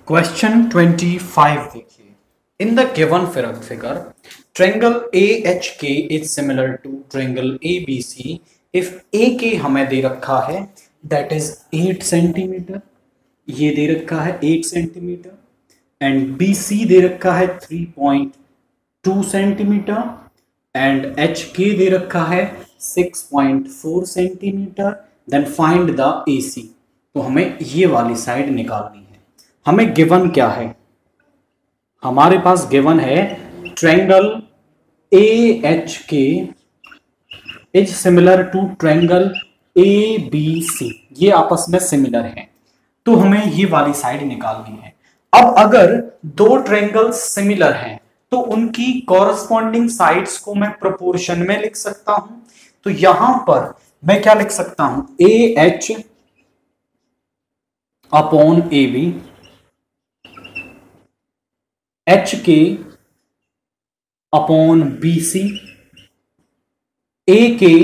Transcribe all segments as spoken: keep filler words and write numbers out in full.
Question twenty five देखिए। In the given figure triangle A H K is similar to triangle A B C if A K हमें दे रखा है that is eight centimetre, ये दे रखा है eight centimetre and B C दे रखा है three point two centimetre and H K दे रखा है six point four centimetre. Then find the A C. तो हमें ये वाली साइड निकालनी है। हमें गिवन क्या है? हमारे पास गिवन है triangle A H K is similar to triangle A B C, ये आपस में सिमिलर है, तो हमें ये वाली साइड निकालनी है। अब अगर दो ट्रायंगल सिमिलर हैं तो उनकी कॉरस्पॉन्डिंग साइड्स को मैं प्रोपोर्शन में लिख सकता हूं। तो यहां पर मैं क्या लिख सकता हूं? A H upon A B, H K upon B C, A K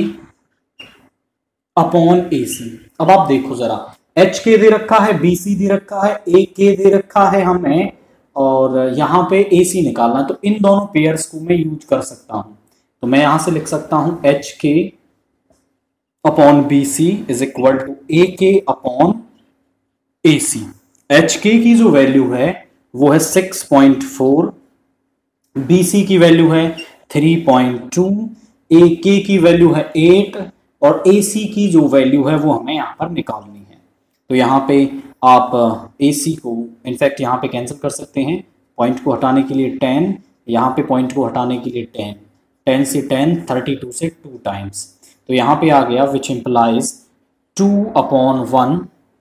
upon A सी। अब आप देखो जरा, एच के दे रखा है, बी सी दे रखा है, ए के दे रखा है हमें, और यहां पे ए सी निकालना, तो इन दोनों पेयर्स को मैं यूज कर सकता हूं। तो मैं यहां से लिख सकता हूं H K upon B C is equal to A K upon A C. H के की जो वैल्यू है वो है six point four, B C की वैल्यू है थ्री पॉइंट टू, ए के की वैल्यू है एट और ए सी की जो वैल्यू है वो हमें यहाँ पर निकालनी है। तो यहाँ पे आप ए सी को इनफैक्ट यहाँ पे कैंसिल कर सकते हैं, पॉइंट को हटाने के लिए टेन, यहाँ पे पॉइंट को हटाने के लिए टेन, टेन से टेन, थर्टी टू से टू टाइम्स, तो यहाँ पे आ गया which implies two upon one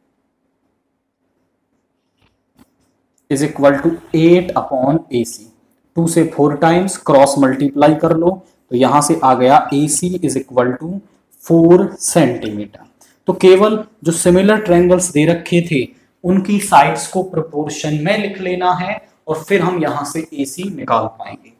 is equal to eight upon A C. Two से फोर टाइम्स क्रॉस मल्टीप्लाई कर लो, तो यहां से आ गया A C is equal to four centimetre. तो केवल जो सिमिलर ट्रायंगल्स दे रखे थे उनकी साइड्स को प्रोपोर्शन में लिख लेना है और फिर हम यहां से ए सी निकाल पाएंगे।